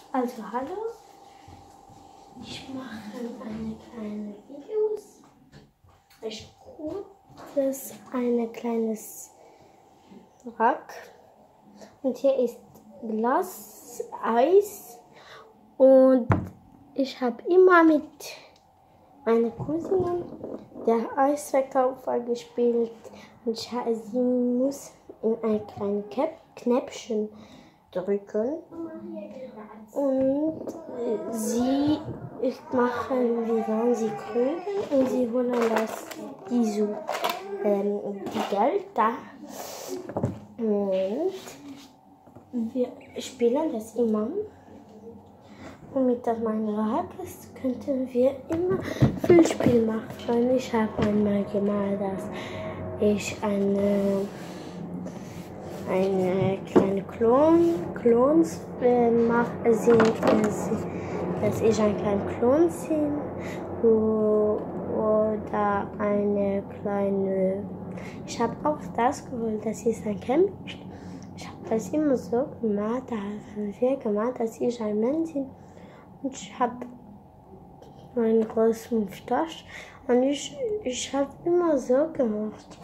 Also hallo, ich mache eine kleine Videos. Ich gucke das ein kleines Rack und hier ist Glas, Eis und ich habe immer mit meiner Cousine der Eisverkäufer gespielt und sie muss in ein kleines Knäpfchen drücken und sie machen, wie wollen sie kriegen und sie holen die Geld da und wir spielen das immer und mit meinem Rad könnten wir immer viel Spiel machen. Ich habe einmal gemalt, dass ich eine kleine Klons mache, dass ich ein kleiner Klon bin oder eine kleine. Ich habe auch das geholt, das ist ein Camp. Ich habe das immer so gemacht, da haben wir gemacht, dass ich ein Mensch bin und ich habe meinen großen Mustache und ich habe immer so gemacht.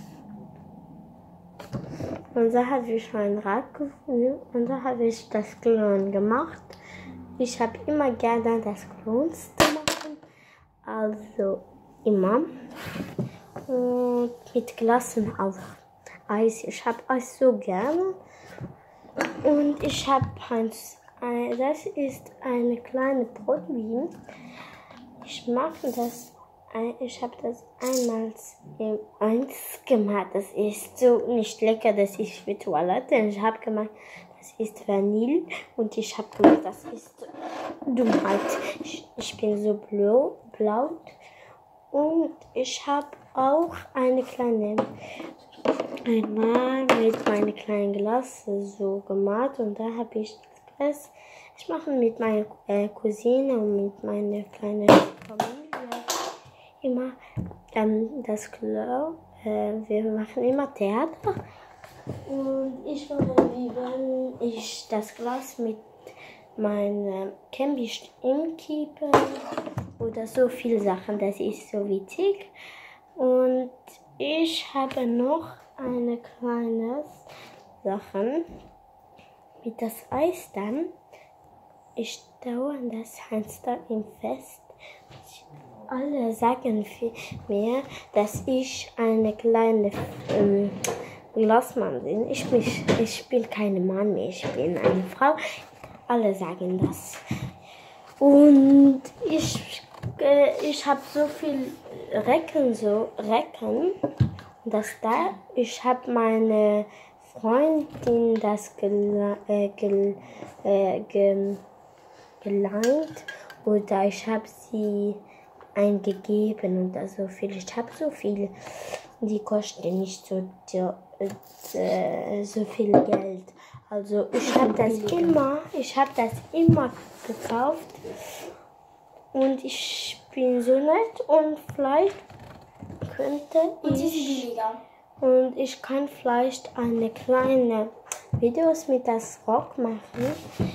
Und da habe ich mein Rad gefunden und da habe ich das Klon gemacht. Ich habe immer gerne das Klon zu machen, also immer. Und mit Glasen auf Eis. Ich habe Eis so gerne. Und ich habe das ist eine kleine Brotwien. Ich mache das. Ich habe das einmal eins gemacht. Das ist so nicht lecker, das ist für Toilette. Ich habe gemacht, das ist Vanille. Und ich habe gemacht, das ist Dummheit. Ich bin so blau. Und ich habe auch eine kleine, einmal mit meinem kleinen Glas so gemacht. Und da habe ich das. Ich mache mit meiner Cousine und mit meiner kleinen Familie immer das Klo. Wir machen immer Theater. Und ich mache, wie wenn ich das Glas mit meinem Camping kippe oder so viele Sachen. Das ist so witzig. Und ich habe noch eine kleine Sache mit das Eis dann. Ich dauere das Hamster im Fest. Alle sagen mir, dass ich eine kleine Glasmann bin. Ich bin kein Mann mehr, ich bin eine Frau. Alle sagen das. Und ich habe so viel Recken. Das da, ich habe meine Freundin das gelangt oder ich habe sie eingegeben und da so viel. Ich habe so viel, die kosten nicht so viel Geld. Also ich habe das immer gekauft und ich bin so nett und vielleicht könnte und ich kann vielleicht eine kleine Videos mit das Rock machen.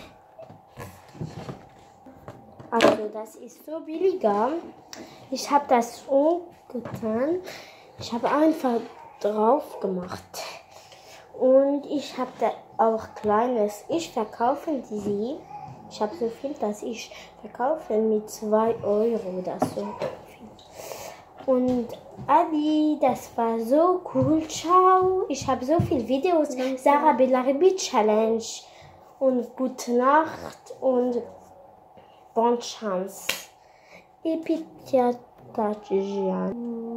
Also das ist so billiger. Ich habe das umgetan. Ich habe einfach drauf gemacht. Und ich habe da auch kleines. Ich verkaufe sie. Ich habe so viel, dass ich verkaufe mit 2 Euro oder so. Und Adi, das war so cool. Ciao. Ich habe so viele Videos. Sarah Belaribi Challenge. Und gute Nacht und bonne chance. Et puis,